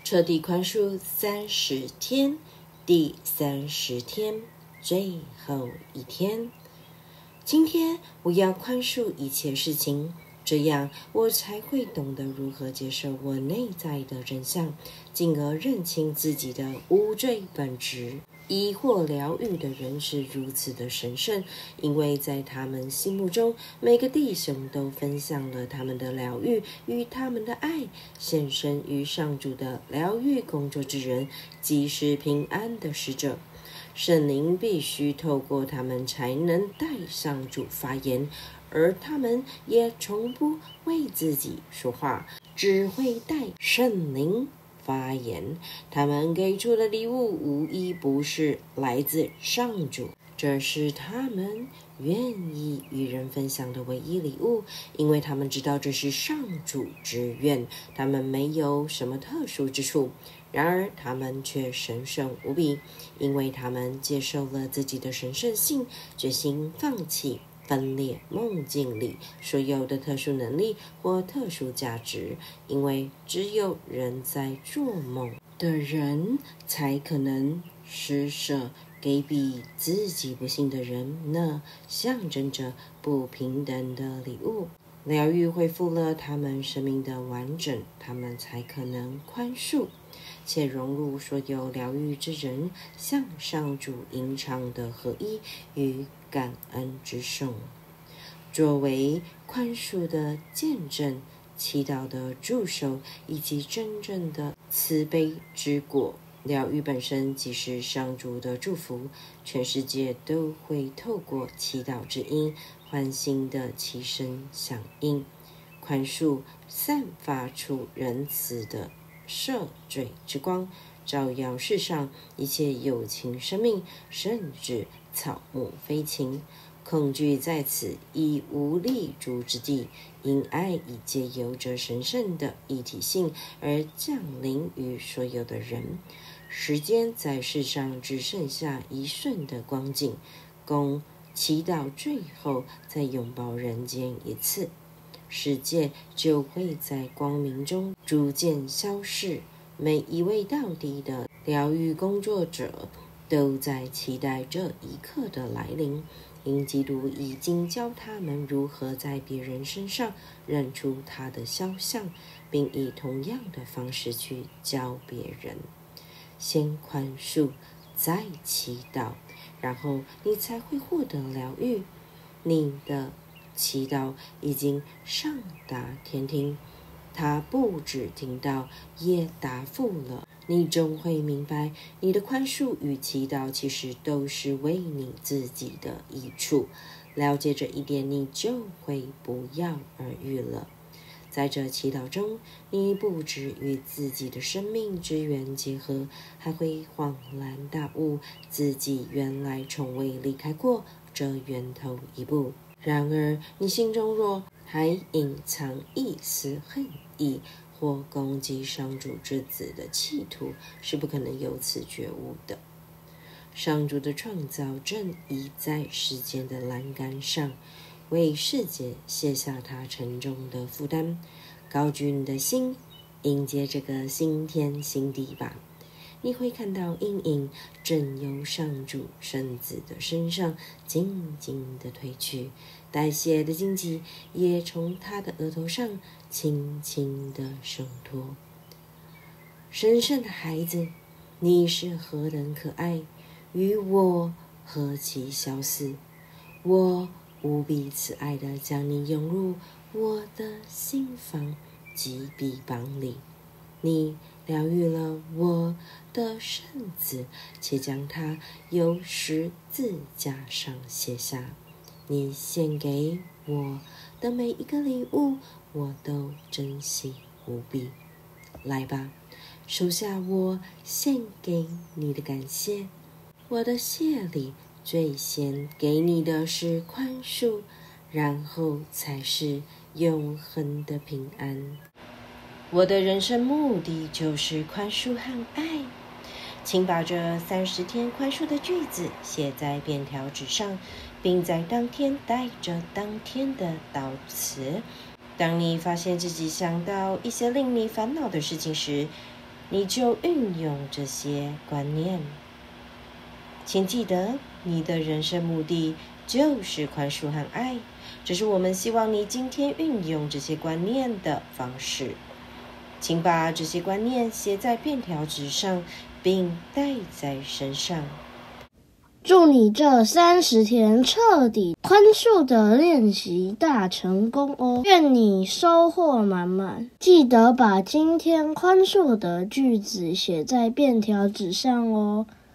彻底宽恕30天，第30天，最后一天。今天我要宽恕一切事情，这样我才会懂得如何接受我内在的真相，进而认清自己的无罪本质。疑惑疗愈的人是如此的神圣，因为在他们心目中，每个弟兄都分享了他们的疗愈与他们的爱。献身于上主的疗愈工作之人，即是平安的使者。圣灵必须透过他们才能代上主发言，而他们也从不为自己说话，只会代圣灵发言。他们给出的礼物无一不是来自上主，这是他们愿意与人分享的唯一礼物，因为他们知道这是上主之愿。他们没有什么特殊之处，然而他们却神圣无比，因为他们接受了自己的神圣性，决心放弃分裂梦境里所有的特殊能力或特殊价值，因为只有人在做梦的人才可能施舍给比自己不幸的人那象征着不平等的礼物。疗愈恢复了他们生命的完整，他们才可能宽恕，且融入所有疗愈之人向上主吟唱的合一与感恩之颂。作为宽恕的见证、祈祷的助手以及真正的慈悲之果，疗愈本身即是上主的祝福，全世界都会透过祈祷之音欢欣的齐声响应。宽恕散发出仁慈的赦罪之光，照耀世上一切有情生命，甚至草木飞禽。恐惧在此已无立足之地，因爱已借由着神圣的一体性而降临于所有的人。时间在世上只剩下一瞬的光景，供祈祷最后再拥抱人间一次，世界就会在光明中逐渐消逝。每一位到底的疗愈工作者都在期待这一刻的来临，因基督已经教他们如何在别人身上认出他的肖像，并以同样的方式去教别人。先宽恕，再祈祷，然后你才会获得疗愈。你的祈祷已经上达天庭，他不只听到，也答复了。你终会明白，你的宽恕与祈祷其实都是为你自己的益处。了解这一点，你就会不药而愈了。在这祈祷中，你不只与自己的生命之源结合，还会恍然大悟，自己原来从未离开过这源头一步。然而，你心中若还隐藏一丝恨意或攻击上主之子的企图，是不可能有此觉悟的。上主的创造正倚在世间的栏杆上，为世界卸下他沉重的负担。高举你的心，迎接这个新天新地吧。你会看到阴影正由上主圣子的身上静静地褪去，代谢的荆棘也从他的额头上轻轻地松脱。神圣的孩子，你是何等可爱，与我何其相似。我无比慈爱地将你拥入我的心房及臂膀里，你疗愈了我的圣子，且将它由十字架上写下。你献给我的每一个礼物，我都珍惜无比。来吧，收下我献给你的感谢。我的谢礼最先给你的是宽恕，然后才是永恒的平安。我的人生目的就是宽恕和爱。请把这30天宽恕的句子写在便条纸上，并在当天带着当天的祷词。当你发现自己想到一些令你烦恼的事情时， 你就运用这些观念。请记得，你的人生目的就是宽恕和爱，这是我们希望你今天运用这些观念的方式。请把这些观念写在便条纸上，并带在身上。 祝你这30天彻底宽恕的练习大成功哦！愿你收获满满。记得把今天宽恕的句子写在便条纸上哦。